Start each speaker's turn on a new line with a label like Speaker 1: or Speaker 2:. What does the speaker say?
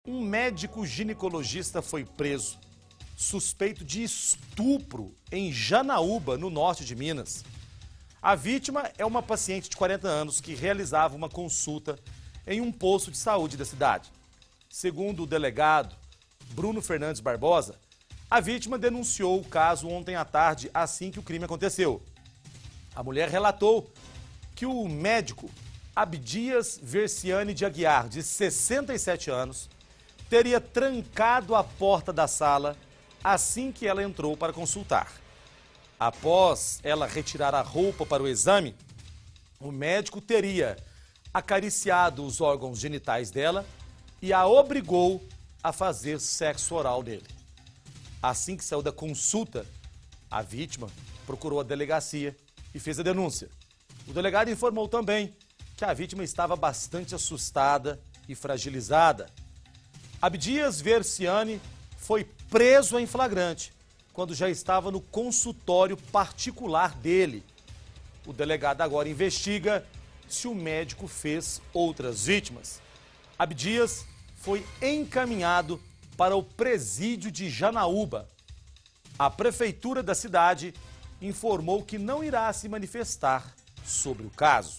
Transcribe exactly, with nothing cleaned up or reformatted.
Speaker 1: Um médico ginecologista foi preso, suspeito de estupro em Janaúba, no norte de Minas. A vítima é uma paciente de quarenta anos que realizava uma consulta em um posto de saúde da cidade. Segundo o delegado Bruno Fernandes Barbosa, a vítima denunciou o caso ontem à tarde, assim que o crime aconteceu. A mulher relatou que o médico Abdias Versiani de Aguiar, de sessenta e sete anos, teria trancado a porta da sala assim que ela entrou para consultar. Após ela retirar a roupa para o exame, o médico teria acariciado os órgãos genitais dela e a obrigou a fazer sexo oral nele. Assim que saiu da consulta, a vítima procurou a delegacia e fez a denúncia. O delegado informou também que a vítima estava bastante assustada e fragilizada. Abdias Versiani foi preso em flagrante quando já estava no consultório particular dele. O delegado agora investiga se o médico fez outras vítimas. Abdias foi encaminhado para o presídio de Janaúba. A prefeitura da cidade informou que não irá se manifestar sobre o caso.